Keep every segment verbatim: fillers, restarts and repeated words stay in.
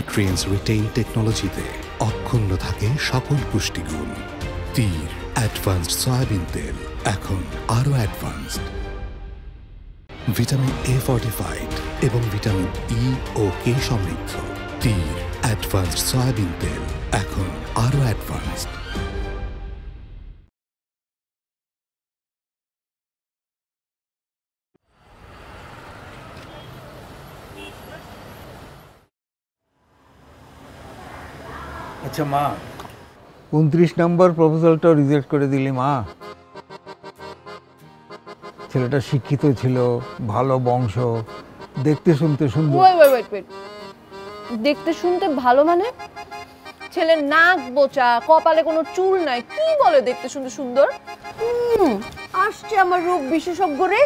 Nutrients retain টেকনোলজিতে অক্ষুণ্ণ থাকে সকল পুষ্টিগুণ। তীর অ্যাডভান্সড সয়াবিন তেল এখন আরও অ্যাডভান্সড। ভিটামিন এ ফর্টিফাইড এবং ভিটামিন ই ও কে সমৃদ্ধ তীর অ্যাডভান্সড সয়াবিন তেল এখন আরও অ্যাডভান্সড। আচ্ছা মা, উনত্রিশ নম্বর প্রপোজালটাও রিজেক্ট করে দিলি মা। ছেলেটা শিক্ষিত ছিল, ভালো বংশ, দেখতে শুনতে সুন্দর। ওয়েট ওয়েট ওয়েট ওয়েট দেখতে শুনতে ভালো মানে? ছেলের নাক বোচা, কপালে কোনো চুল নাই, কি বলে দেখতে শুনতে সুন্দর? হুম, আসছে আমার রূপ বিশেষজ্ঞ রে।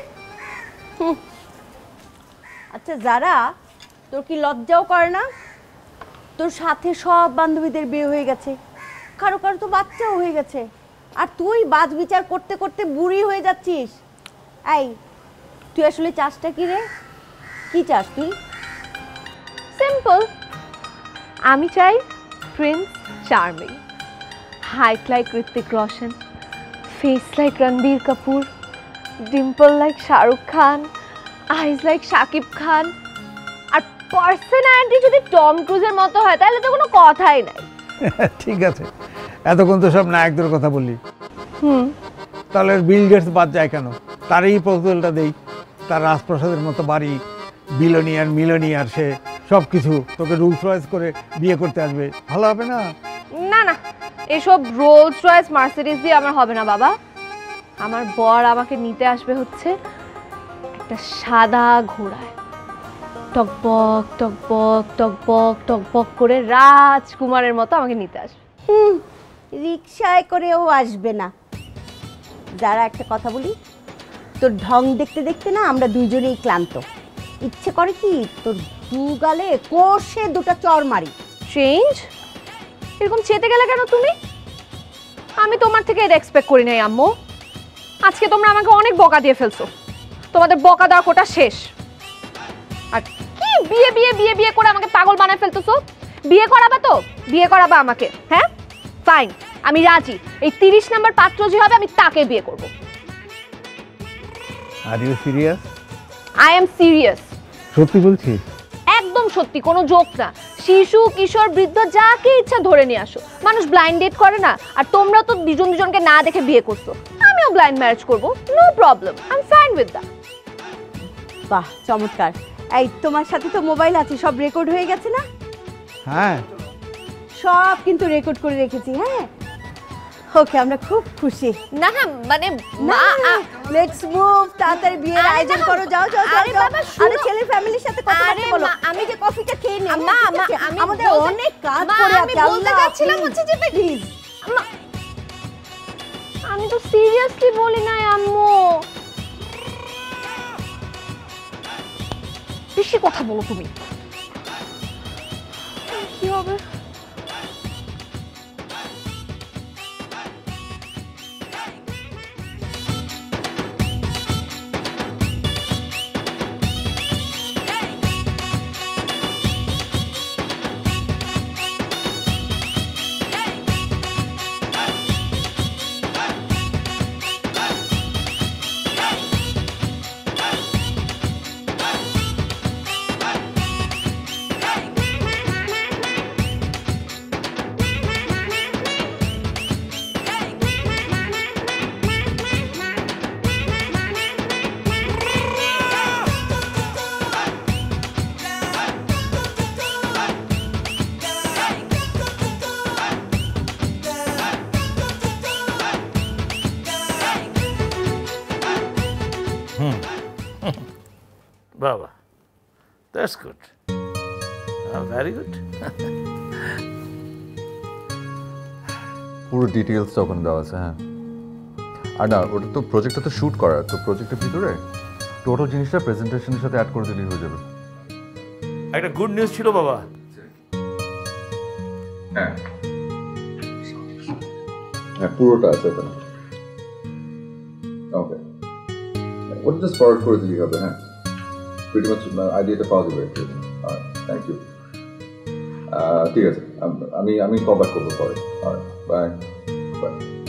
আচ্ছা যারা, তোর কি লজ্জাও করে না? তোর সাথে সব বান্ধবীদের বিয়ে হয়ে গেছে, কারো কারো তো বাচ্চাও হয়ে গেছে, আর তুই বাজ বিচার করতে করতে বুড়ি হয়ে যাচ্ছিস। এই তুই আসলে চাসটা কি রে? কি চাস তুই? সিম্পল, আমি চাই Prince Charming, height like Hrithik Roshan, face like Ranbir Kapoor, dimple like Shahrukh Khan, eyes like Shakib Khan, আর পার্সোনালিটি যদি টম ক্রুজের মতো হয় তাহলে তো কোনো কথাই নাই। ঠিক আছে, এতক্ষণ তো সব নায়কদের কথা বললি। হুম, তাহলে বিল গেটস বাদ যায় কেন? তারই প্রপোজালটা দেই। তার রাজপ্রাসাদের মতো বাড়ি, বিলোনিয়ার মিলোনিয়ার, সে সব কিছু তোকে রুলস রয়েস করে বিয়ে করতে আসবে, ভালো হবে না? না না, এসব রোলস রয়েস মার্সিডিজ দিয়ে আমার হবে না বাবা। আমার বর আমাকে নিতে আসবে হচ্ছে একটা সাদা ঘোড়ায়, টকবক টকবক টকবক টকবক করে রাজকুমারের মতো আমাকে নিতে আসবে। হুম, রিক্সায় করেও আসবে না। যারা একটা কথা বলি, তোর ঢং দেখতে দেখতে না আমরা দুইজনেই ক্লান্ত। ইচ্ছে করে কি তোর দু গালে কষে দুটো চর মারি। চেঞ্জ এরকম চেতে গেলে কেন তুমি? আমি তোমার থেকে এটা এক্সপেক্ট করি নাই আম্মু। আজকে তোমরা আমাকে অনেক বকা দিয়ে ফেলছো, তোমাদের বকা দেওয়া কোটা শেষ। আর কি বিয়ে বিয়ে বিয়ে বিয়ে করে আমাকে পাগল বানায় ফেলতেছো? বিয়ে করাবা তো? বিয়ে করাবা আমাকে? হ্যাঁ ফাইন, আমি রাজি। এই তিরিশ নাম্বার পাত্র যে হবে আমি তাকে বিয়ে করব। Are you serious? I am serious. সত্যি বলছিস? একদম সত্যি, কোনো জোক না। শিশু কিশোর বৃদ্ধ যাকে ইচ্ছা ধরে নিয়ে আসো, মানুষ ব্লাইন্ড ডেট করে না? আর তোমরা তো দুজন দুজনকে না দেখে বিয়ে করছো, আমিও ব্লাইন্ড ম্যারেজ করব, no problem, I am fine with that. বাহ চমৎকার। এই তোমার সাথে তো মোবাইল আছে, সব রেকর্ড হয়ে গেছে না? হ্যাঁ, সব কিন্তু রেকর্ড করে রেখেছি। হ্যাঁ ওকে, আমরা খুব খুশি। না না মানে মা, লেটস মুভ, তাড়াতাড়ি বিয়ের আরে আয়োজন না, করো, যাও যাও যাও আরে যাও। বাবা, শুনো। আরে ছেলের ফ্যামিলির সাথে কথা আরে বলো। মা, আমি যে কফিটা খেয়ে নেব। মা, মা, আমি আমাদের বলতে- অনেক কাজ মা, পড়ে আমি আছে। বলতে আল্লাহ, যাচ্ছিলাম please, হচ্ছে যে প্লিজ। আম্মা, আমি তো সিরিয়াসলি বলি নাই আম্মু। বেশি কথা বলো তুমি। কি হবে? Baba, that's good. Uh, very good. পুরো ডিটেইলসটা ওখানে দেওয়া আছে। হ্যাঁ, আর না, ওটা তো প্রজেক্টটা তো শ্যুট করা, তো প্রজেক্টের ভিতরে টোটাল জিনিসটা প্রেজেন্টেশনের সাথে অ্যাড করে দিলেই হয়ে যাবে। একটা গুড নিউজ ছিল বাবা। হ্যাঁ হ্যাঁ, পুরোটা আছে ওখানে। ওকে, ওটা জাস্ট ফরওয়ার্ড করে দিলেই হবে। হ্যাঁ, প্রিটি মাচ আইডিয়াটা পাওয়া যাবে। Thank you. ঠিক আছে, আমি আমি কল ব্যাক করবো পরে। Bye bye.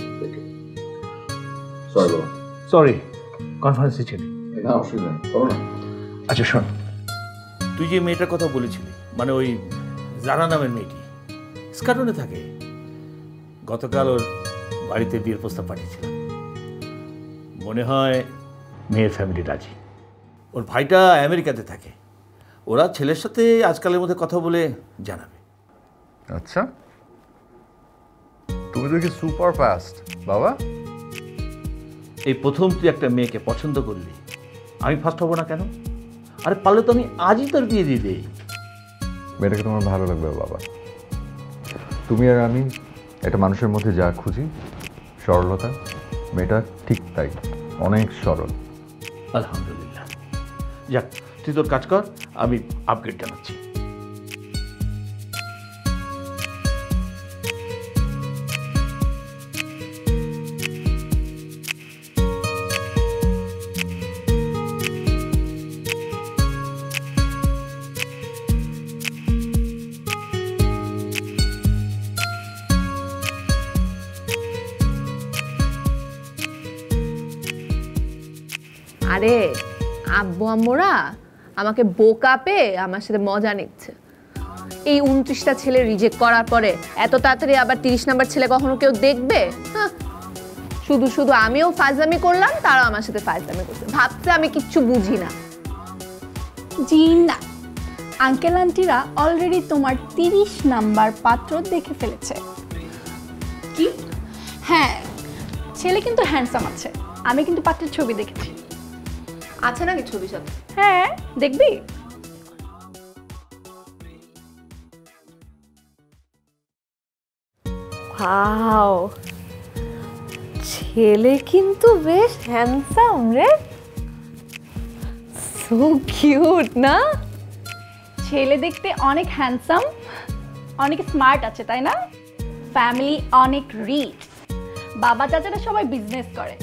সরি বাবা। সরি, কনফারেন্সে ছিলি? না অসুবিধা নেই, করো না। আচ্ছা শোন, তুই যে মেয়েটার কথা বলেছিলি, মানে ওই জারা নামের মেয়েটি স্কাটনে থাকে, গতকাল ওর বাড়িতে বিয়ের প্রস্তাব পাঠিয়েছিলাম। মনে হয় মেয়ের ফ্যামিলি রাজি। ওর ভাইটা আমেরিকাতে থাকে, ওরা ছেলের সাথে আজকালের মধ্যে কথা বলে জানাবে। আচ্ছা, তুমি তো কি সুপার ফাস্ট বাবা। এই প্রথম তুই একটা মেয়েকে পছন্দ করলি, আমি ফার্স্ট হব না কেন? আরে পারলে তো আমি আজই তোর বিয়ে দিয়ে দিই। মেয়েটাকে তোমার ভালো লাগবে বাবা। তুমি আর আমি একটা মানুষের মধ্যে যা খুঁজি, সরলতা, মেয়েটা ঠিক তাই, অনেক সরল। আলহামদুলিল্লাহ। যাক, তুই তোর কাজ কর, আমি আপগ্রেড জানাচ্ছি। আরে আব্বু আম্মুরা আমাকে বোকা পেয়ে আমার সাথে মজা নিচ্ছে। এই উনত্রিশটা ছেলে রিজেক্ট করার পরে এত তাড়াতাড়ি আবার তিরিশ নাম্বার ছেলে কখনো কেউ দেখবে? শুধু শুধু আমিও ফাজলামি করলাম, তারাও আমার সাথে ফাজলামি করছে, ভাবছে আমি কিচ্ছু বুঝি না। জি না, আঙ্কেল আন্টিরা অলরেডি তোমার তিরিশ নাম্বার পাত্র দেখে ফেলেছে। কি? হ্যাঁ, ছেলে কিন্তু হ্যান্ডসাম আছে, আমি কিন্তু পাত্রের ছবি দেখেছি। আছে নাকি ছবি সাথে? হ্যাঁ, দেখবি? ওয়াও, ছেলে কিন্তু বেশ হ্যান্ডসাম রে, সো কিউট না? ছেলে দেখতে অনেক হ্যান্ডসাম, অনেক স্মার্ট আছে, তাই না? ফ্যামিলি অনেক রিচ, বাবা চাচারা সবাই বিজনেস করে।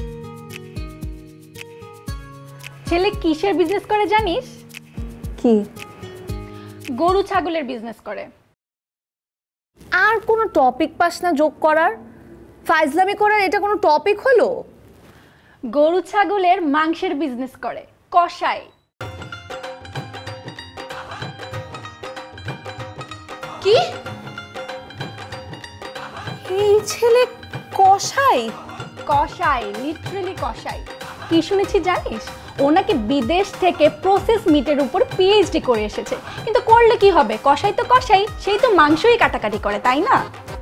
ছেলে কিসের বিজনেস করে জানিস? কি? গরু ছাগলের বিজনেস করে। আর কোনো টপিক পাস না যোগ করার? ফাইজলামি করার এটা কোনো টপিক হলো? গরু ছাগলের মাংসের বিজনেস করে, কষাই। কি? এই ছেলে কষাই? কষাই, লিটারালি কষাই। কি শুনেছি জানিস? ও নাকি বিদেশ থেকে প্রসেস মিটের উপর পিএইচডি করে এসেছে। কিন্তু করলে কি হবে, কষাই তো কষাই, সেই তো মাংসই কাটাকাটি করে, তাই না?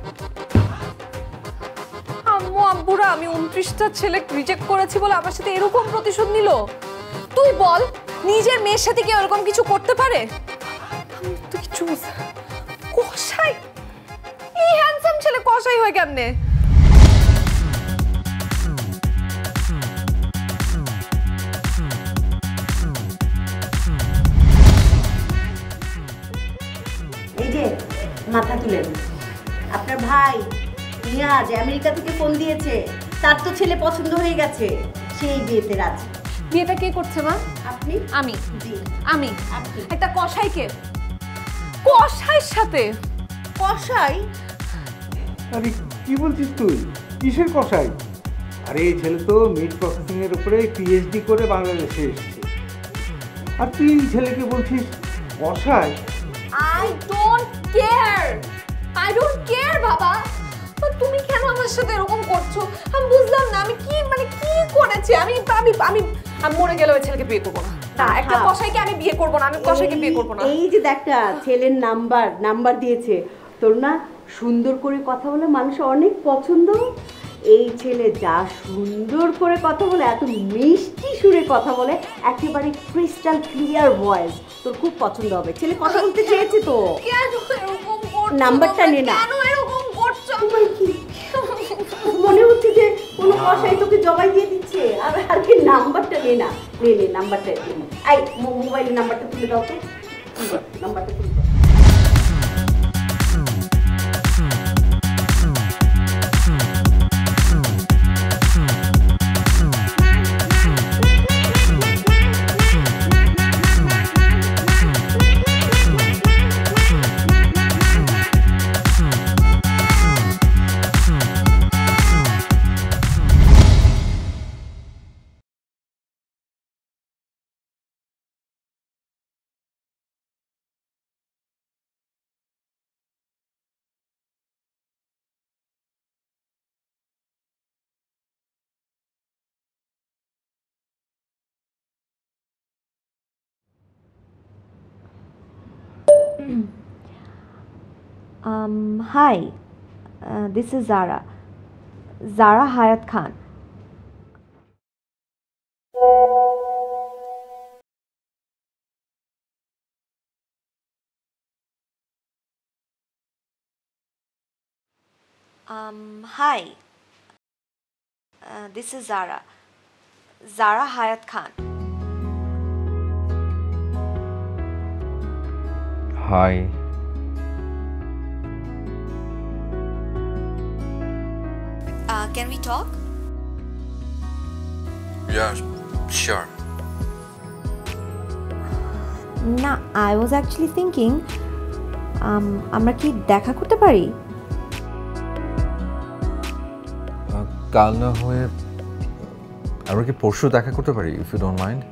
আম্মু আব্বুরা আমি উনত্রিশটা ছেলে রিজেক্ট করেছি বলে আমার সাথে এরকম প্রতিশোধ নিল? তুই বল, নিজের মেয়ের সাথে কি এরকম কিছু করতে পারে? তুই কিছু কষাই? এই হ্যান্ডসাম ছেলে কষাই হয় কেমনে? এই যে মাথা তুলেন, আপনার ভাই নিয়াজ আমেরিকা থেকে ফোন দিয়েছে, তার তো ছেলে পছন্দ হয়ে গেছে, সেই বিয়েতে রাজি। বিয়েটা কে করছে মা? আপনি? আমি। জি আমি? আপনি। একটা কষাইকে? কষাইয়ের সাথে? কষাই? আরে কি বলছিস তুই, কিসের কষাই? আরে এই ছেলে তো মিট প্রসেসিং এর উপরে পিএইচডি করে বাংলাদেশে এসেছে, আর তুই এই ছেলেকে বলছিস কষাই? I don't care, I don't care বাবা। তুমি কেন আমার সাথে এরকম করছো? আমি বুঝলাম না, আমি কি মানে কি করেছি? আমি আমি আমি আমি মরে গেলে ওই ছেলেকে বিয়ে করবো না। না, একটা কষাইকে আমি বিয়ে করবো না, আমি কষাইকে বিয়ে করবো না। এই যে দেখা ছেলের নাম্বার নাম্বার দিয়েছে তোর না, সুন্দর করে কথা বলে মানুষ অনেক পছন্দ। এই ছেলে যা সুন্দর করে কথা বলে, এত মিষ্টি সুরে কথা বলে, একেবারে ক্রিস্টাল ক্লিয়ার ভয়েস, তোর খুব পছন্দ হবে। ছেলে কথা বলতে চেয়েছে তো। কেন এরকম করছো? নাম্বারটা নে না। কেন এরকম করছো? তোমার কি মনে হচ্ছে যে কোনো কষাই তোকে জবাই দিয়ে দিচ্ছে? আর আর কি নাম্বারটা নে না, নে নে নাম্বারটা নে। আই মোবাইলের নাম্বারটা তুলে দাও তো, নাম্বারটা তুলে দাও। Um, hi, uh, this is Zara. Zara Hayat Khan. Um, hi, uh, this is Zara. Zara Hayat Khan. Hi. Uh, can we talk? Yeah, sure. না, I was actually thinking, um, আমরা কি দেখা করতে পারি? কাল না হয়ে আমরা কি পরশু দেখা করতে পারি, if you don't mind?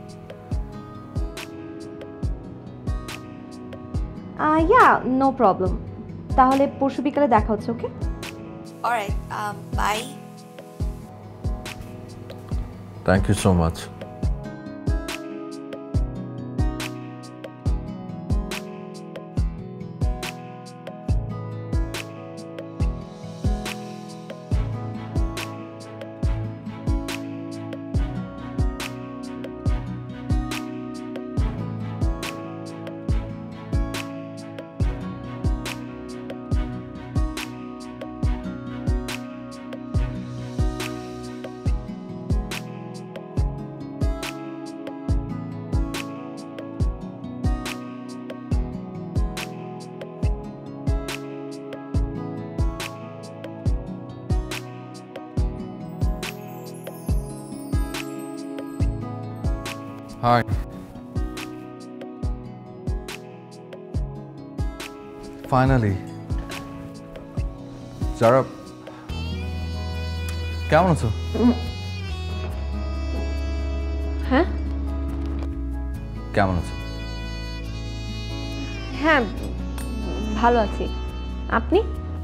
Yeah, no problem. তাহলে পরশু বিকালে দেখা হচ্ছে, okay? Alright, bye. Thank you so much. Hi. Finally. Zara, কেমন আছো? হ্যাঁ কেমন আছো? হ্যাঁ ভালো আছি, আপনি?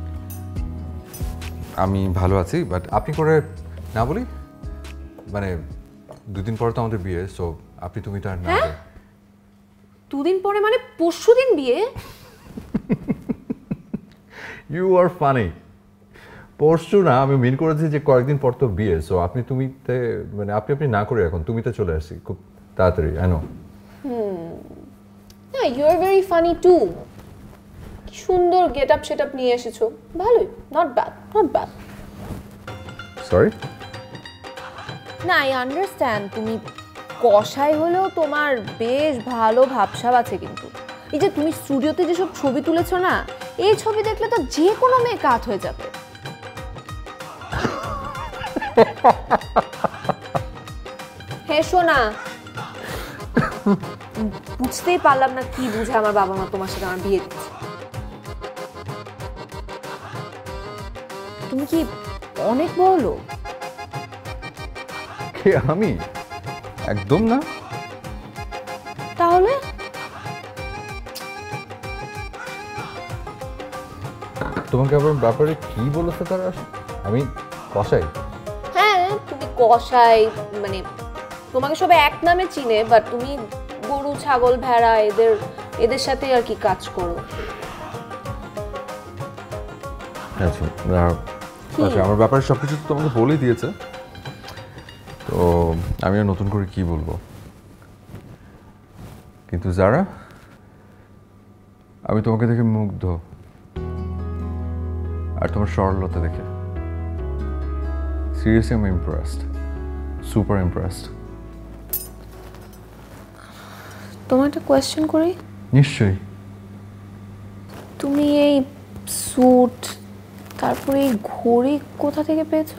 আমি ভালো আছি, বাট আপনি করে না বলি, মানে দুদিন পর তো আমাদের বিয়ে, সো আপনি তুমি তো আর না। দুদিন পরে মানে পরশুদিন বিয়ে? You are funny. পরশু না, আমি মিন করেছি যে কয়েকদিন পর তো বিয়ে, সো আপনি তুমিতে মানে আপনি আপনি না করে এখন তুমিতে চলে আসি খুব তাড়াতাড়ি। I know. হুম, না, you are very funny too. কি সুন্দর গেট আপ সেট আপ নিয়ে এসেছো, ভালোই, not bad, not bad. Sorry. না, আই আন্ডারস্ট্যান্ড, তুমি কষাই হলেও তোমার বেশ ভালো ভাবসাব আছে, কিন্তু এই যে তুমি স্টুডিওতে যেসব ছবি তুলেছো না, এই ছবি দেখলে তো যে কোনো মেয়ে কাত হয়ে যাবে। হেসো না, বুঝতেই পারলাম না কি বুঝে আমার বাবা মা তোমার সাথে আমার বিয়ে দিচ্ছে। তুমি কি অনেক বড়? কে আমি? একদম না। তাহলে তোমাকে আবার ব্যাপারে কি বলেছে তারা? আমি কষাই? হ্যাঁ, তুমি কষাই, মানে তোমাকে সবাই এক নামে চিনে, বাট তুমি গরু ছাগল ভেড়া এদের এদের সাথে আর কি কাজ করো। আচ্ছা, আচ্ছা, আমার ব্যাপারে সবকিছু তো তোমাকে বলেই দিয়েছে, তো আমি আর নতুন করে কি বলবো। কিন্তু যারা, আমি তোমাকে দেখে মুগ্ধ, আর তোমার সরলতা দেখে সিরিয়াসলি আমি ইমপ্রেসড, সুপার ইমপ্রেসড। তোমার একটা কোয়েশ্চেন করি? নিশ্চয়ই। তুমি এই স্যুট তারপরে এই ঘড়ি কোথা থেকে পেয়েছো?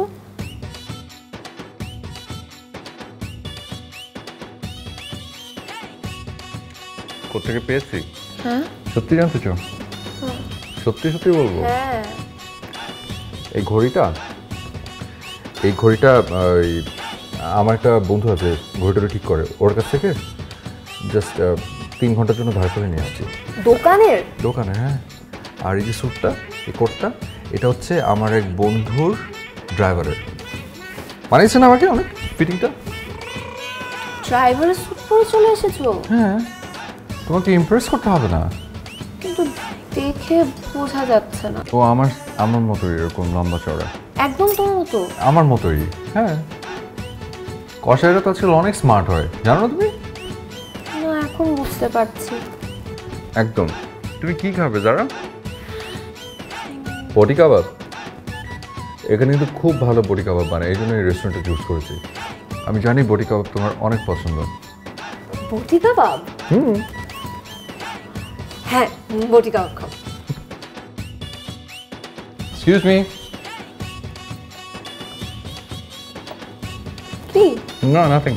কোথেকে পেয়েছি? হ্যাঁ, সত্যি জানতে চাও? সত্যি সত্যি বলবো। হ্যাঁ, এই ঘড়িটা এই ঘড়িটা ওই আমার একটা বন্ধু আছে, ঘড়িটা ঠিক করে, ওর কাছ থেকে জাস্ট তিন ঘন্টার জন্য ধার করে নিয়ে আসছি। দোকানের? দোকানে, হ্যাঁ। আর এই যে স্যুটটা, এই কোটটা, এটা হচ্ছে আমার এক বন্ধুর ড্রাইভারের, বানিয়েছেন আমাকে অনেক ফিটিংটা। ড্রাইভারের স্যুট পরে চলে এসেছো? হ্যাঁ, তোমাকে ইমপ্রেস করতে হবে না। কিন্তু দেখে বোঝা যাচ্ছে না। ও আমার আমার মতোই এরকম লম্বা চড়া, একদম তোমার মতো। আমার মতোই। হ্যাঁ, কষাইরা তো আজকাল অনেক স্মার্ট হয়, জানো না তুমি? না, এখন বুঝতে পারছি। একদম। তুমি কি খাবে যারা? বডি কাবাব? এখানে কিন্তু খুব ভালো বডি কাবাব বানায়, এই জন্য এই রেস্টুরেন্টটা চুজ করেছি। আমি জানি বডি কাবাব তোমার অনেক পছন্দ। বটি কাবাব? হুম, হ্যাঁ, বটি কাবাব খাও। Excuse me. কি? না, নাথিং।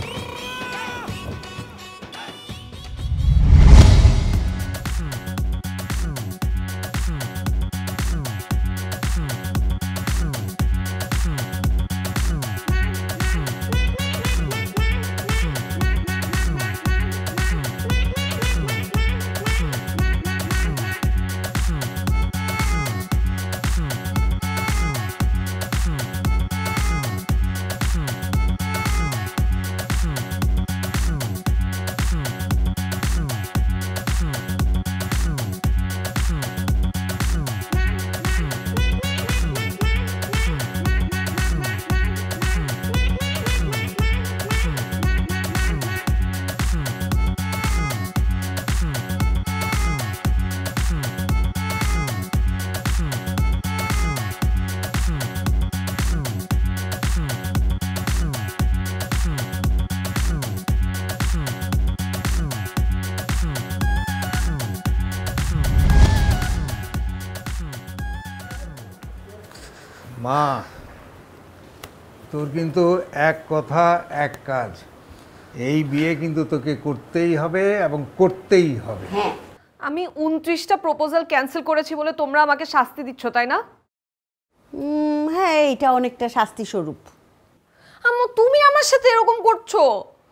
মা, তোর কিন্তু এক কথা এক কাজ, এই বিয়ে কিন্তু তোকে করতেই হবে এবং করতেই হবে। আমি উনত্রিশটা প্রপোজাল ক্যান্সেল করেছি বলে তোমরা আমাকে শাস্তি দিচ্ছ, তাই না? উম, হ্যাঁ, এটা অনেকটা শাস্তি স্বরূপ। আম্মু, তুমি আমার সাথে এরকম করছো?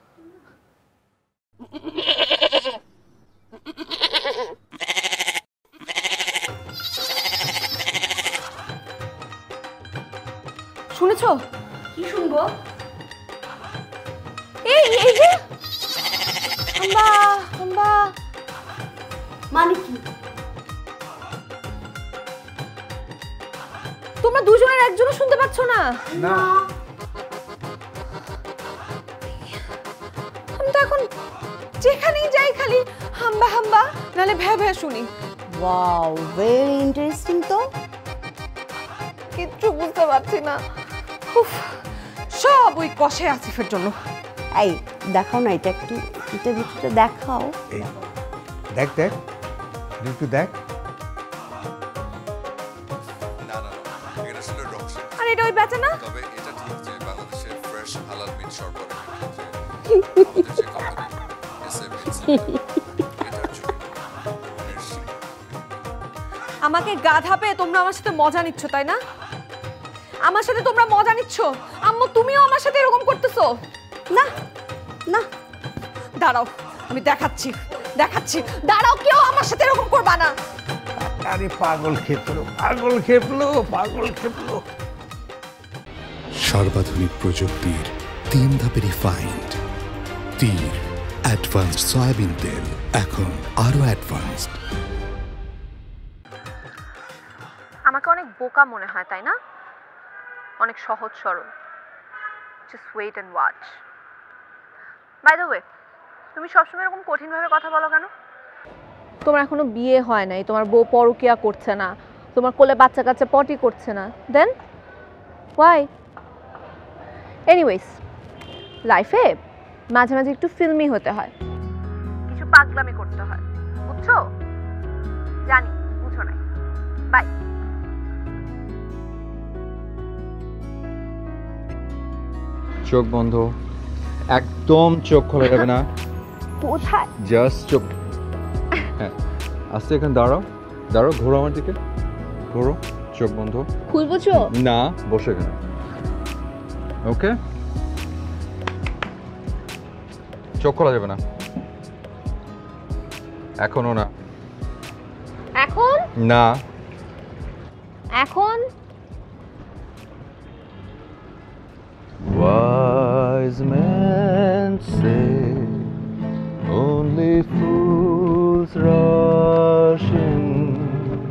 শুনেছো? কি শুনবো? এই এই যে আম্বা আম্বা, মানে কি? তোমরা দুজনের একজনও শুনতে পাচ্ছ না? না, আমি তো এখন যেখানেই যাই খালি হাম্বা হাম্বা নালে ভ্যা ভ্যা শুনি। ওয়াও, ভেরি ইন্টারেস্টিং তো। কিচ্ছু বুঝতে পারছি না। উফ, সব ওই কষে আসিফের জন্য। এই দেখাও না, এটা একটু, এটা ভিতরে দেখাও। এই দেখ দেখ একটু দেখ। না না না, এটা আসলে রকশন। আর এটা ওই বেচে না? তবে এটা ঠিক যে বাংলাদেশে ফ্রেশ হালাল মিট সরবরাহের ক্ষেত্রে আমাদের যে কোম্পানি এসএমএস এটার জন্য আমাকে গাধা পেয়ে তোমরা আমার সাথে মজা নিচ্ছ, তাই না? আমার সাথে তোমরা মজা নিচ্ছ। আম্মু, তুমিও আমার সাথে এরকম করতেছো? না না, দাঁড়াও, আমি দেখাচ্ছি দেখাচ্ছি দাঁড়াও, কেউ আমার সাথে এরকম করবা না। আরে পাগল খেপলো, পাগল খেপলো, পাগল খেপলো। সর্বাধুনিক প্রযুক্তির তিন ধাপে রিফাইন্ড তীর অ্যাডভান্সড সয়াবিন তেল, এখন আরো অ্যাডভান্সড। আমাকে অনেক বোকা মনে হয়, তাই না? অনেক সহজ সরল। Just wait and watch. By the way, তুমি সবসময় এরকম কঠিনভাবে কথা বলো কেন? তোমার এখনো বিয়ে হয় নাই, তোমার বউ পরকিয়া করছে না, তোমার কোলে বাচ্চা কাচ্চা পটি করছে না, দেন ওয়াই? এনিওয়েজ, লাইফে মাঝে মাঝে একটু ফিল্মি হতে হয়, কিছু পাগলামি করতে হয়, বুঝছো? জানি বুঝো নাই। বাই। চোখ বন্ধ, একদম চোখ খোলা যাবে না। কোথায়? জাস্ট চোখ, হ্যাঁ আস্তে এখানে দাঁড়াও, দাঁড়াও, ঘোরো আমার দিকে, ঘোরো, চোখ বন্ধ। খুলবো চোখ? না, বসে এখানে। ওকে, চোখ খোলা যাবে না এখনো, না এখন না এখন Wise men say only fools rush in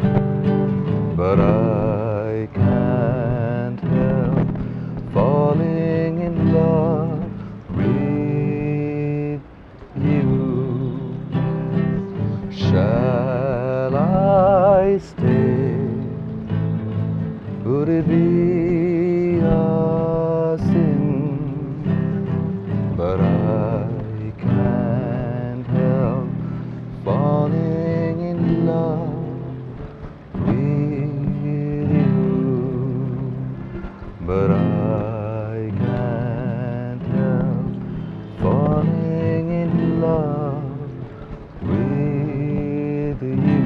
but I can't help falling in love with you.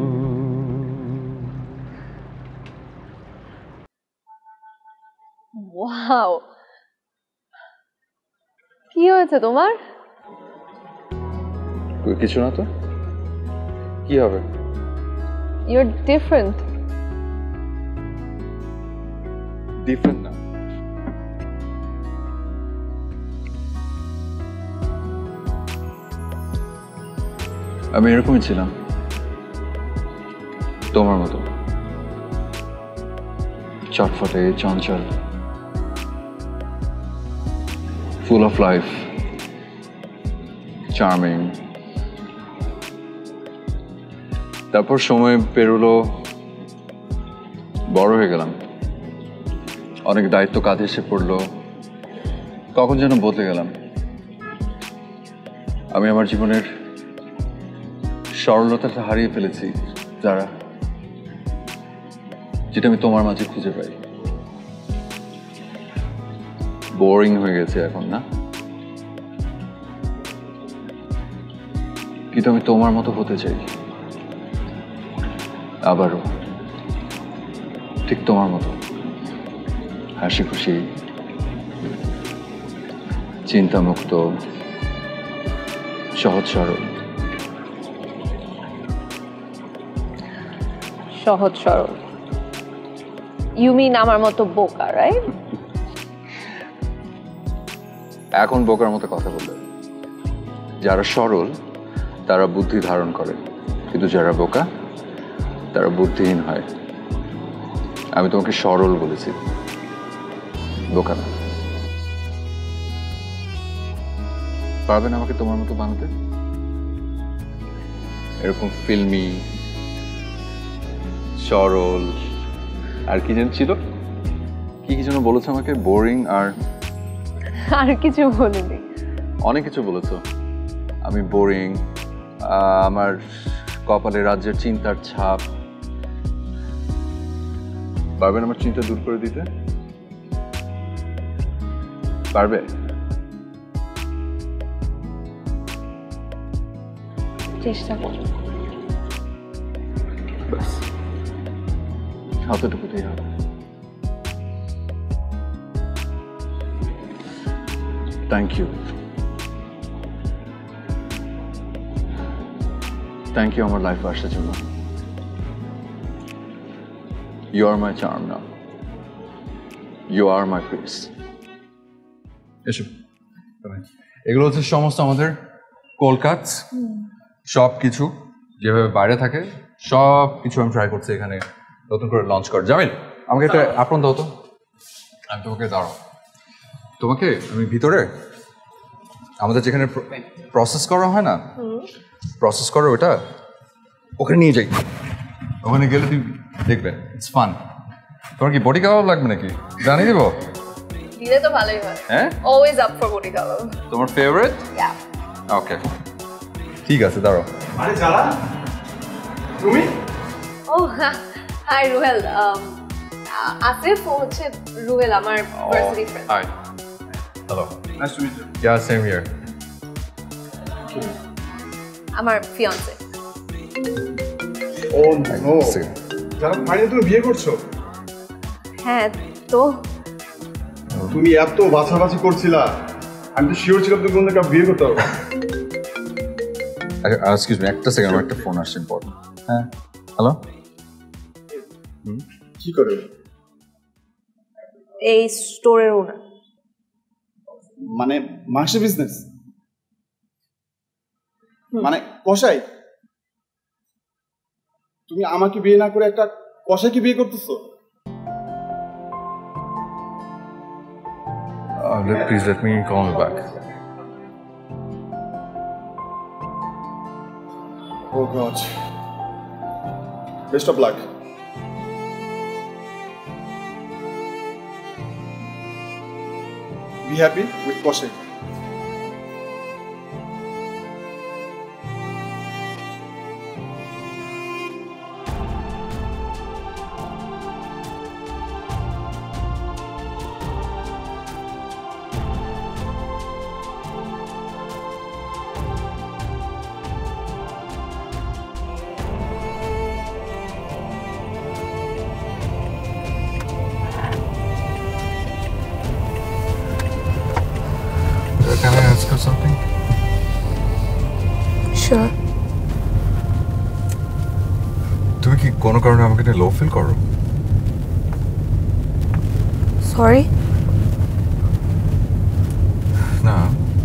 Wow, কি হয়েছে তোমার? কিছু না তো, কি হবে? Your different. ডিফারেন্ট না, আমি এরকমই ছিলাম, তোমার মতো চটফটে, চঞ্চল, ফুল অফ লাইফ, চার্মিং। তারপর সময় পেরোলো, বড় হয়ে গেলাম, অনেক দায়িত্ব কাঁধে এসে পড়লো, কখন যেন বদলে গেলাম। আমি আমার জীবনের সরলতাটা হারিয়ে ফেলেছি, যারা যেটা আমি তোমার মাঝে খুঁজে পাই। বোরিং হয়ে গেছে এখন, না? কিন্তু আমি তোমার মতো হতে চাই, আবারও ঠিক তোমার মতো, হাসি খুশি, চিন্তামুক্ত, সহজ সরল। সহজ সরল, ইউ মিন আমার মতো বোকা, রাইট? এখন বোকার মতো কথা বললে, যারা সরল তারা বুদ্ধি ধারণ করে, কিন্তু যারা বোকা তারা বুদ্ধিহীন হয়। আমি তোমাকে সরল বলেছি, বোকা না। পারবেন আমাকে তোমার মতো বানাতে? এরকম ফিল্মি, সরল, আর কি যেন ছিল, কি কি যেন বলেছো আমাকে? বোরিং আর আর কিছু বলিনি। অনেক কিছু বলেছো। আমি বোরিং, আমার কপালে রাজ্যের চিন্তার ছাপ। পারবেন আমার চিন্তা দূর করে দিতে? পারবে? চেষ্টা করো। ব্যাস, অতটুকুতেই হবে। থ্যাংক ইউ, থ্যাংক ইউ আমার লাইফে আসার জন্য। You are my charm now, you are my peace. এসব এগুলো হচ্ছে সমস্ত আমাদের কলকাতা, সব কিছু যেভাবে বাইরে থাকে সব কিছু আমি ট্রাই করছি এখানে নতুন করে লঞ্চ কর। জামিল, আমাকে একটা আপন দাও তো, আমি তোমাকে দাঁড়াও। তোমাকে আমি ভিতরে আমাদের যেখানে প্রসেস করা হয় না, প্রসেস করো ওটা, ওখানে নিয়ে যাই। ওখানে গেলে তুমি দেখবে ইটস ফান। তোমার কি বডি কাবাব লাগবে নাকি? জানিয়ে দেবো? দিলে তো ভালোই হয়। হ্যাঁ, always up for boti kebab. তোমার ফেভারিট? ইয়া। ওকে, ঠিক আছে, দাঁড়াও। আরে যারা তুমি? ও হাই রুহেল, আসিফ হচ্ছে রুহেল আমার varsity friend. Hi, hello, nice to meet you. Yeah same here. আমার fiancée. Oh no, Zara finally তুমি বিয়ে করছো? হ্যাঁ, তো তুমি এত বাছাবাছি করছিলা, আমি তো শিওর ছিলাম তুমি অন্য কাউ বিয়ে করতে পারবে। এক্সকিউজ মি, একটা সেকেন্ড, আমার একটা ফোন আসছে ইম্পর্টেন্ট। হ্যাঁ, হ্যালো, কি করে? এই স্টোরের ওনার। মানে মাংসের বিজনেস? মানে কসাই? তুমি আমাকে বিয়ে না করে একটা কসাইকে বিয়ে করতেছো? Please let me call me back. Oh God. Best of luck. Be happy with Koshe. কোনো কারণে আমাকে লো ফিল করো? সরি। না,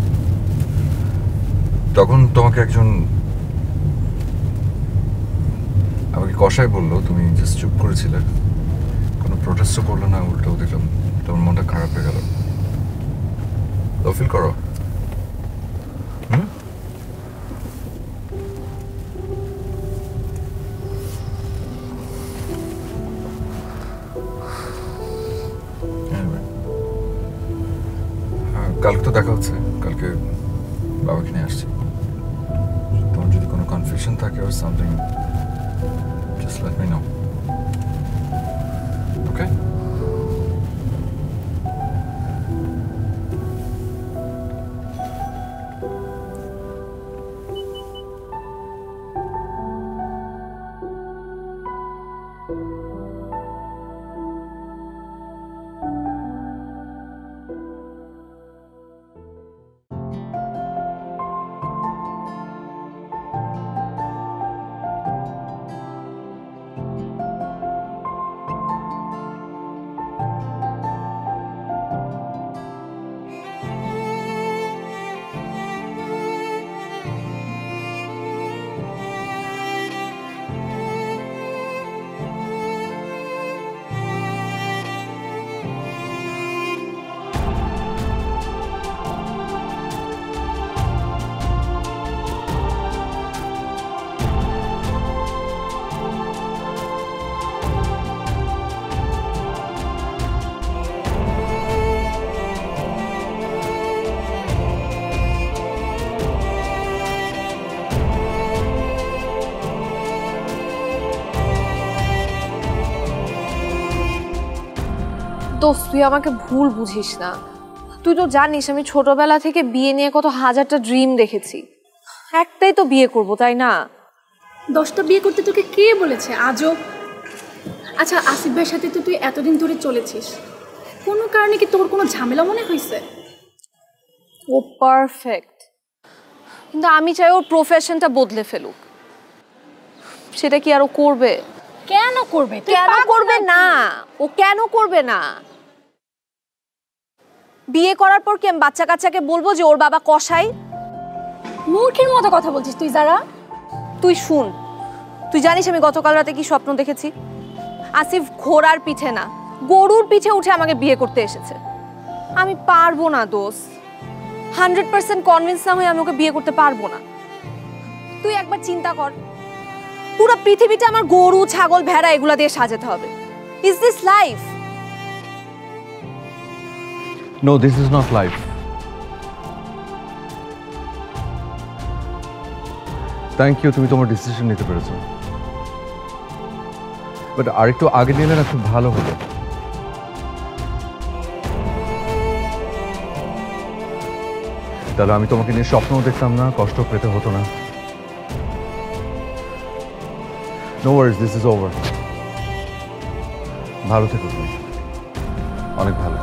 তখন তোমাকে একজন আমাকে কষাই বললো, তুমি জাস্ট চুপ করেছিলে, কোনো প্রোটেস্টও করলো না, উল্টো দেখলাম তোমার মনটা খারাপ হয়ে গেল। লো ফিল করো। হুম কালকে তো দেখা হচ্ছে, কালকে বাবাকে নিয়ে আসছি। তোমার যদি কোনো কনফিউশন থাকে or something, just let me know. Okay? দোস্ত, তুই আমাকে ভুল বুঝিস না। তুই তো জানিস আমি ছোটবেলা থেকে বিয়ে নিয়ে কত হাজারটা ড্রিম দেখেছি, একটাই তো বিয়ে করব, তাই না? দশটা বিয়ে করতে তোকে কে বলেছে আজও? আচ্ছা, আসিফ ভাইয়ের সাথে তো তুই এতদিন ধরে চলেছিস, কোনো কারণে কি তোর কোনো ঝামেলা মনে হয়েছে? ও পারফেক্ট, কিন্তু আমি চাই ওর প্রফেশনটা বদলে ফেলুক। সেটা কি আরো করবে? কেন করবে? কেন করবে না? ও কেন করবে না? বিয়ে করার পর কি আমি বাচ্চা কাচ্চাকে বলবো যে ওর বাবা কসাই? মূর্খের মতো কথা বলছিস তুই যারা। তুই শুন, তুই জানিস আমি গতকাল রাতে কি স্বপ্ন দেখেছি? আসিফ ঘোড়ার পিঠে না, গরুর পিঠে উঠে আমাকে বিয়ে করতে এসেছে। আমি পারবো না দোস্ত, হান্ড্রেড পার্সেন্ট কনভিন্স না হয়ে আমি ওকে বিয়ে করতে পারবো না। তুই একবার চিন্তা কর, পুরো পৃথিবীটা আমার গরু ছাগল ভেড়া এগুলা দিয়ে সাজাতে হবে। Is this life? No, this is not life. Thank you, তুমি তোমার ডিসিশন নিতে পেরেছো, বাট আরেকটু আগে নিলে না খুব ভালো হতো। তাহলে আমি তোমাকে নিয়ে স্বপ্নও দেখতাম না, কষ্ট পেতে হতো না। No worries, this is over. ভালো থেকো তুমি, অনেক ভালো।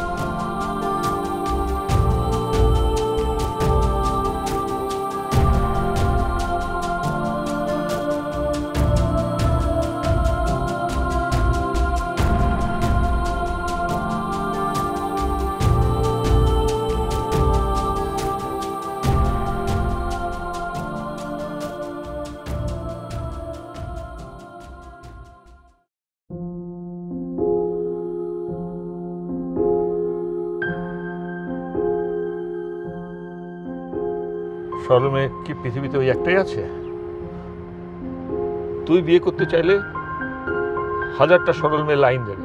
সরল মেয়ে কি পৃথিবীতে ওই একটাই আছে? তুই বিয়ে করতে চাইলে হাজারটা সরল মেয়ে লাইন দেবে।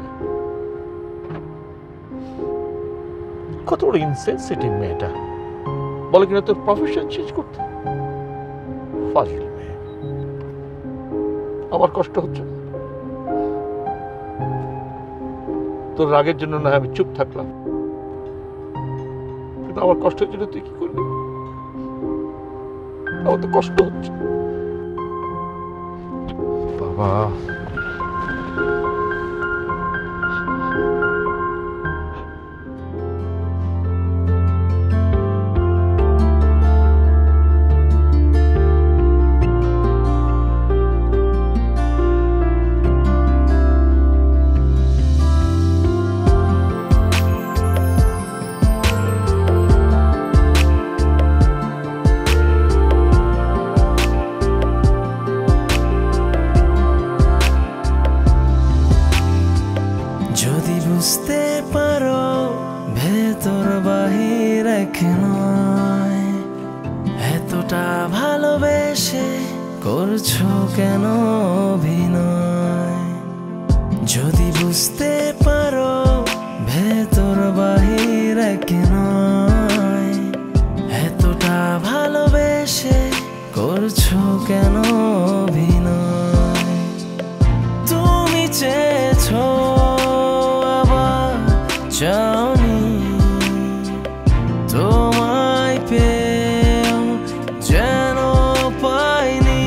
কত বড় ইনসেনসিটিভ মেয়েটা, বলে কিনা তোর প্রফেশন চেঞ্জ করতে। ফাজিল মেয়ে। আমার কষ্ট হচ্ছে, তোর রাগের জন্য না আমি চুপ থাকলাম, কিন্তু আমার কষ্টের জন্য তুই কি করবি? আমার তো কষ্ট হচ্ছে বাবা। ভেতর বাহির এক নয়, এতটা ভালোবেসে করছো কেন অভিনয়? যদি বুঝতে পারো ভেতর বাহির এক নয়, এতটা ভালোবেসে করছো কেন অভিনয়? তুমি চেয়েছো আবার চাওনি, তোমায় পেয়েও যেন পাইনি।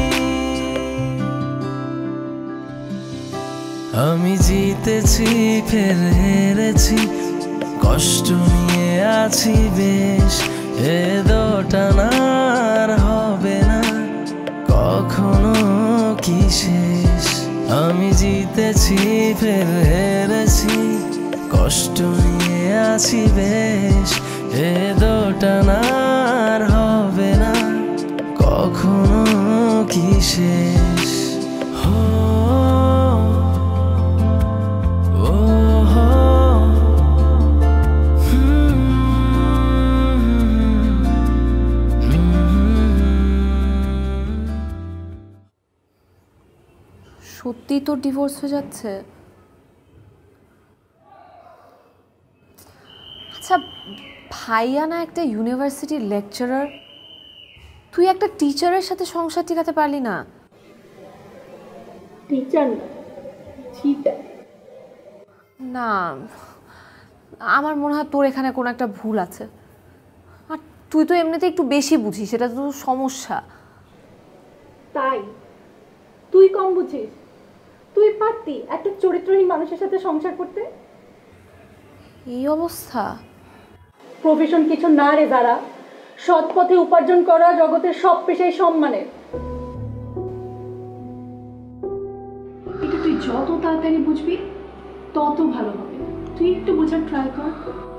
আমি জিতেছি ফের হেরেছি, কষ্ট নিয়ে আছি বেশ, এ দোটানার হবে না কখনো কি শেষ। আমি জিতেছি ফের হেরেছি, কষ্ট নিয়ে আছি বেশ, এ দোটানার হবে না কখনো কি শেষ। হো ও হো সত্যি তোর ডিভোর্স হয়ে যাচ্ছে? আচ্ছা, ভাইয়া না একটা ইউনিভার্সিটির লেকচারার, তুই একটা টিচারের সাথে সংসার টিকাতে পারলি না? টিচার না, চিটার। না, আমার মনে হয় তোর এখানে কোনো একটা ভুল আছে। আর তুই তো এমনিতে একটু বেশি বুঝিস, সেটা তো তোর সমস্যা। তাই তুই কম বুঝিস? তুই পারতি একটা চরিত্রহীন মানুষের সাথে সংসার করতে? এই অবস্থা? প্রফেশন কিছু না রে যারা, সৎ পথে উপার্জন করা জগতের সব পেশাই সম্মানের। এটা তুই যত তাড়াতাড়ি বুঝবি তত ভালো হবে। তুই একটু বোঝার ট্রাই কর।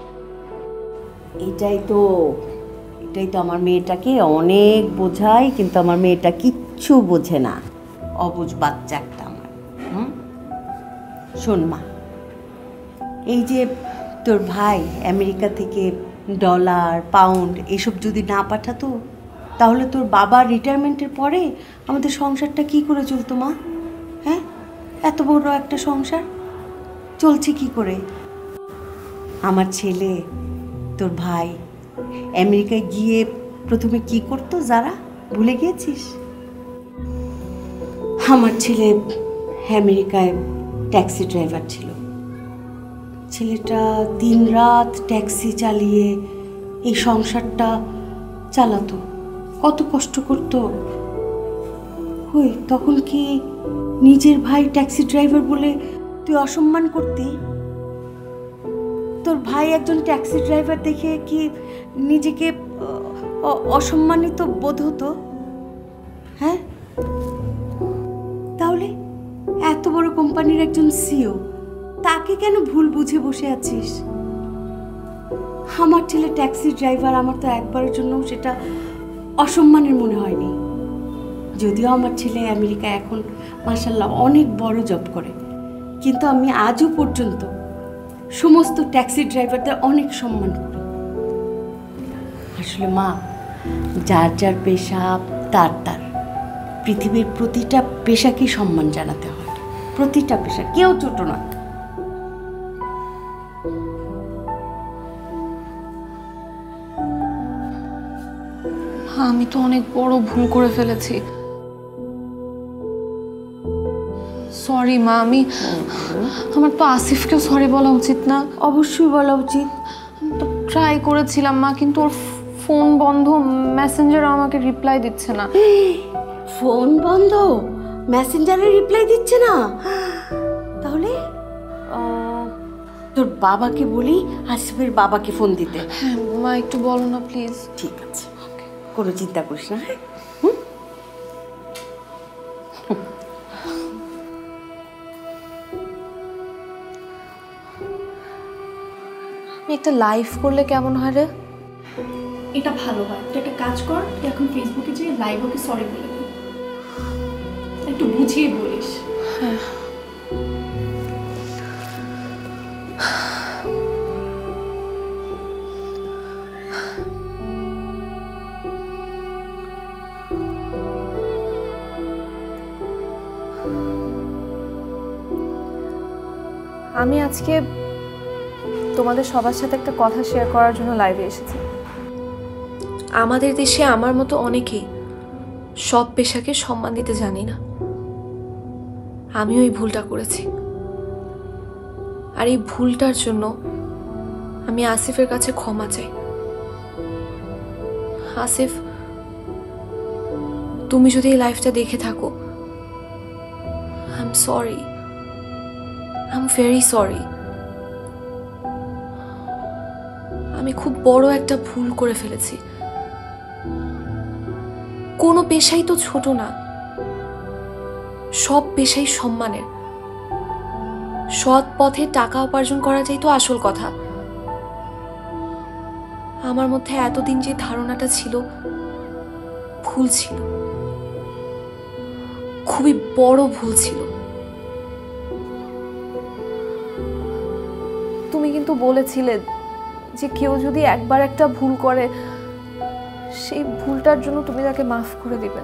এটাই তো এটাই তো আমার মেয়েটাকে অনেক বোঝাই, কিন্তু আমার মেয়েটা কিচ্ছু বোঝে না। অবুঝ বাচ্চা একটা আমার। হুম, শোন মা, এই যে তোর ভাই আমেরিকা থেকে ডলার পাউন্ড এসব যদি না পাঠাতো, তাহলে তোর বাবার রিটায়ারমেন্টের পরে আমাদের সংসারটা কি করে চলতো মা? হ্যাঁ, এত বড় একটা সংসার চলছে কি করে? আমার ছেলে তোর ভাই আমেরিকায় গিয়ে প্রথমে কি করতো যারা, ভুলে গিয়েছিস? আমার ছেলে আমেরিকায় ট্যাক্সি ড্রাইভার ছিল। ছেলেটা দিন রাত ট্যাক্সি চালিয়ে এই সংসারটা চালাতো, কত কষ্ট করতো। ওই তখন কি নিজের ভাই ট্যাক্সি ড্রাইভার বলে তুই অসম্মান করতি? তোর ভাই একজন ট্যাক্সি ড্রাইভার দেখে কি নিজেকে অসম্মানিত বোধ হতো? হ্যাঁ, তাহলে এত বড় কোম্পানির একজন সিইও, তাকে কেন ভুল বুঝে বসে আছিস? আমার ছেলে ট্যাক্সি ড্রাইভার, আমার তো একবারের জন্য সেটা অসম্মানের মনে হয়নি। যদিও আমার ছেলে আমেরিকায় এখন মাশাআল্লাহ অনেক বড় জব করে, কিন্তু আমি আজও পর্যন্ত সমস্ত ট্যাক্সি ড্রাইভারদের অনেক সম্মান করি। আসলে মা, যার যার পেশা তার তার, পৃথিবীর প্রতিটা পেশাকে সম্মান জানাতে হয়, প্রতিটা পেশা, কেউ ছোট না। আমি তো অনেক বড় ভুল করে ফেলেছি। সরি মা, আমি আমার তো আসিফকেও সরি বলা উচিত না? অবশ্যই বলা উচিত। তো ট্রাই করেছিলাম মা, কিন্তু ওর ফোন বন্ধ, মেসেঞ্জার আমাকে রিপ্লাই দিচ্ছে না। ফোন বন্ধ, মেসেঞ্জারে রিপ্লাই দিচ্ছে না? তাহলে তোর বাবাকে বলি আসিফের বাবাকে ফোন দিতে। হ্যাঁ মা, একটু বলো না প্লিজ। ঠিক আছে, কোনো চিন্তা করিস না। হ্যাঁ, আমি একটা লাইভ করলে কেমন হয় রে? এটা ভালো হয়। তুই একটা কাজ কর, তুই এখন ফেসবুকে যেয়ে লাইভ ওকে সরি বলে দে, একটু বুঝিয়ে বলিস। হ্যাঁ, আমি আজকে তোমাদের সবার সাথে একটা কথা শেয়ার করার জন্য লাইভে এসেছি। আমাদের দেশে আমার মতো অনেকেই সব পেশাকে সম্মান দিতে জানি না। আমিও এই ভুলটা করেছি, আর এই ভুলটার জন্য আমি আসিফের কাছে ক্ষমা চাই। আসিফ, তুমি যদি এই লাইফটা দেখে থাকো, I am sorry, I am very sorry. আমি খুব বড় একটা ভুল করে ফেলেছি। কোনো পেশাই তো ছোট না, সব পেশাই সম্মানের। সৎ পথে টাকা উপার্জন করাটাই তো আসল কথা। আমার মধ্যে এতদিন যে ধারণাটা ছিল, ভুল ছিল, খুবই বড় ভুল ছিল। তুমি কিন্তু বলেছিলে যে কেউ যদি একবার একটা ভুল করে, সেই ভুলটার জন্য তুমি তাকে মাফ করে দিবে।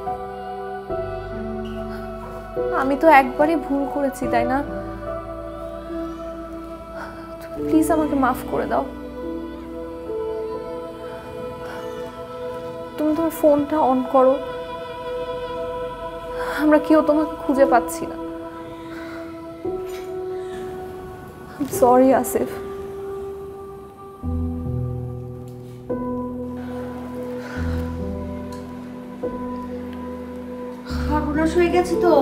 আমি তো একবারই ভুল করেছি, তাই না? প্লিজ আমাকে মাফ করে দাও। তুমি তোমার ফোনটা অন করো, আমরা কেউ তোমাকে খুঁজে পাচ্ছি না। I am sorry Asif. সর্বনাশ হয়ে গেছে তো।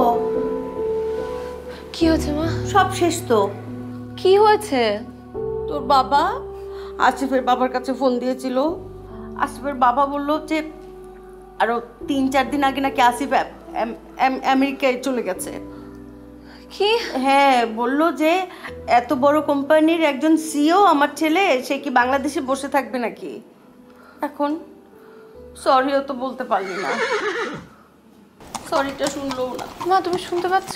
কি হয়েছে মা? সব শেষ তো। কি হয়েছে? তোর বাবা আসিফের বাবার কাছে ফোন দিয়েছিল। আসিফের বাবা বলল যে আরো তিন চার দিন আগে নাকি আসিফ আমেরিকায় চলে গেছে। কি? হ্যাঁ, বলল যে এত বড় কোম্পানির একজন সিইও আমার ছেলে, সে কি বাংলাদেশে বসে থাকবে নাকি? এখন সরিও তো বলতে পারলি না। সরিটা শুনলো না। মা, তুমি শুনতে পাচ্ছ?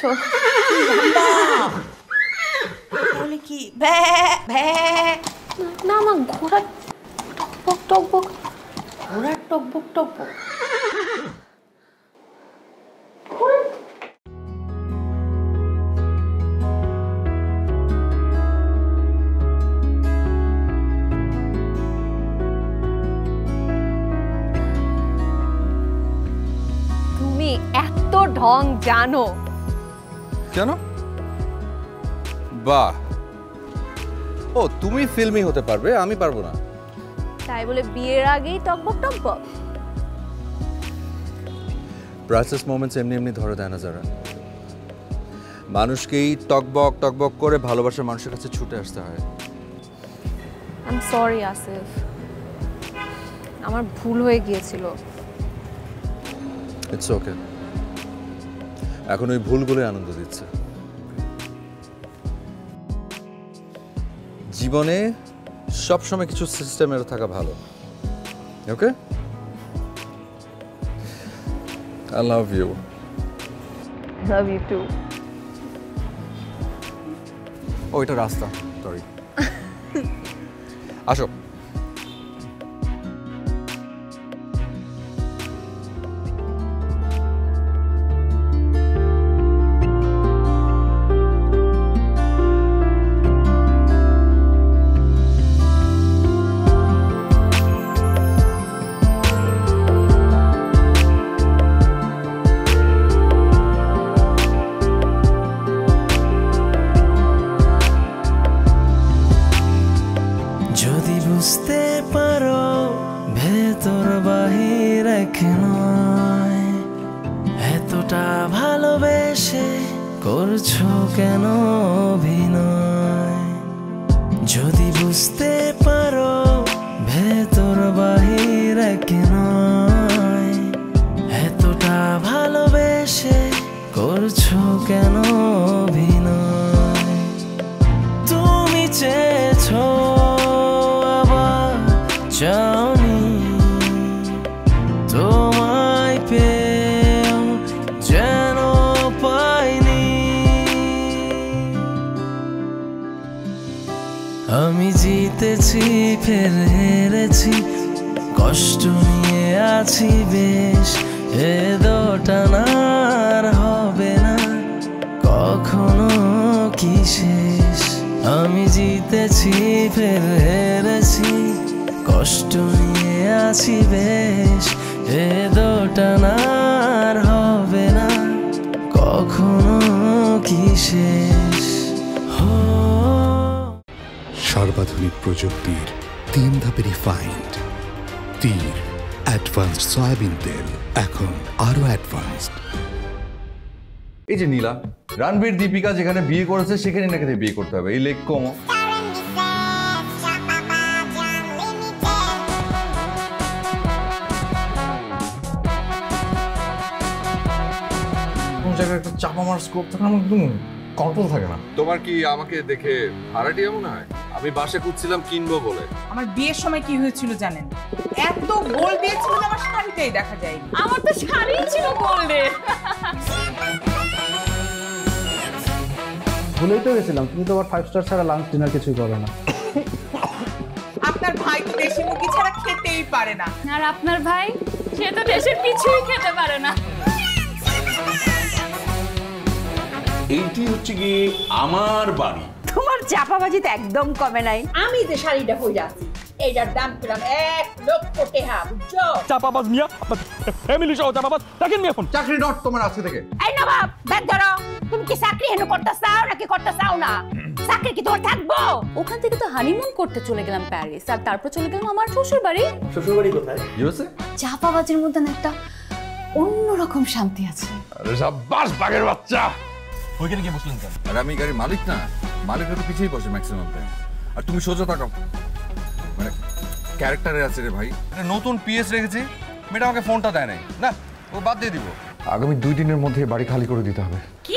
তাহলে কি ভ্যা ভ্যা? না মা, ঘোড়া টকবক টকবক। ঘোড়ার টকবক টকবক? তুমি এত ঢং জানো? কেন? বাহ, ও তুমি ফিল্মি হতে পারবে, আমি পারবো না। তাই বলে বিয়ের আগেই টকবক টকবক? প্রাইসলেস মোমেন্টস এমনি এমনি ধরে দেয় না যারা। মানুষকেই টকবক টকবক করে ভালোবাসার মানুষের কাছে ছুটে আসতে হয়। আই এম সরি আসিফ, আমার ভুল হয়ে গিয়েছিল। It's okay. এখন ওই ভুলগুলোই আনন্দ দিচ্ছে। জীবনে সবসময় কিছু সিস্টেমের থাকা ভালো। Okay, I love you. Love you too. ও, এটা রাস্তা, সরি। আসো। যদি বুঝতে পারো ভেতর বাহির এক নয়, এতটা ভালোবেসে করছো কেন অভিনয়? যদি বুঝতে পারো ভেতর বাহির এক নয়, এতটা ভালোবেসে করছো কেন অভিনয়? তুমি চেয়েছো জানি তোমায় পেয়েও যেন পাইনি। আমি জিতেছি ফের হেরেছি, কষ্ট নিয়ে আছি বেশ। এ দোটানার হবে না কখনো কি শেষ আমি জিতেছি ফের হেরেছি কষ্ট নিয়ে আছি বেশ এ দোটানার হবে না কখনো কি শেষ সর্বাধুনিক প্রযুক্তির তিন ধাপে রিফাইন্ড তীর অ্যাডভান্সড সয়াবিন তেল এখন আরো অ্যাডভান্সড। এই যে নীলা, রণবীর দীপিকা যেখানে বিয়ে করেছে সেখানে নাকি বিয়ে করতে হবে, এই লেখ কম। কোন জায়গায় একটা চাপা মার স্কোপ থাকে না, একদম কন্ট্রোল থাকে না। তোমার কি আমাকে দেখে ভাড়াটিয়া মনে হয়? আমি বাসে খুঁজছিলাম কিনবো বলে। আমার বিয়ের সময় কি হয়েছিল জানেন? এত গোল দিয়েছিল যে আমার শাড়িটাই দেখা যায়নি। আমার তো শাড়ি ছিল গোল্ডের। ভুলেই তো গেছিলাম, তুমি তো আবার ফাইভ স্টার ছাড়া লাঞ্চ ডিনার কিছুই করো না। আপনার ভাই তো দেশি মুরগি ছাড়া খেতেই পারে না। আর আপনার ভাই, সে তো দেশের কিছুই খেতে পারে না। এইটি হচ্ছে গিয়ে আমার বাড়ি। তোমার চাপাবাজি তো একদম কমে নাই। আমি যে শাড়িটা পরে আছি এইটার দাম পেলাম এক লক্ষ টাকা, বুঝছো? চাপাবাজ মিয়া, ফ্যামিলি সহ চাপাবাজ, দেখেন মিয়া ফোন। চাকরি নট তোমার আজকে থেকে। এই নবাব, ব্যাগ ধরো। তুমি কি চাকরি হেন করতে চাও নাকি করতে চাও না? চাকরি কি তোমার থাকবো? ওখান থেকে তো হানিমুন করতে চলে গেলাম প্যারিস, আর তারপর চলে গেলাম আমার শ্বশুর বাড়ি। শ্বশুর বাড়ি কোথায়? ইউএসএ। চাপাবাজির মধ্যে না একটা অন্যরকম শান্তি আছে। আরে সাব্বাস বাঘের বাচ্চা। ওইখানে গিয়ে বসলেন কেন? আর আমি গাড়ির মালিক না, মালিকরা তো পিছিয়েই বসে ম্যাক্সিমাম টাইম। আর তুমি সোজা তাকাও, মানে ক্যারেক্টারে আছে রে ভাই। এটা নতুন পিএস রেখেছি, মেয়েটা আমাকে ফোনটা দেয় নাই, না ও বাদ দিয়ে দিব। আগামী দুই দিনের মধ্যে বাড়ি খালি করে দিতে হবে। কি